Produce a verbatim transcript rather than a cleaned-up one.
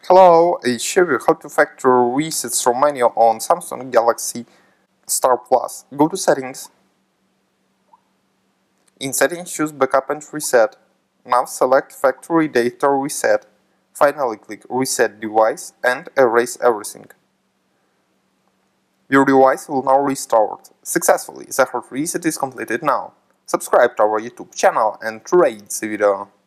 Hello, I show you how to factory reset from menu on Samsung Galaxy Star Plus. Go to Settings. In Settings, choose Backup and Reset. Now select Factory Data Reset. Finally click Reset Device and erase everything. Your device will now restart successfully. The hard reset is completed now. Subscribe to our YouTube channel and rate the video.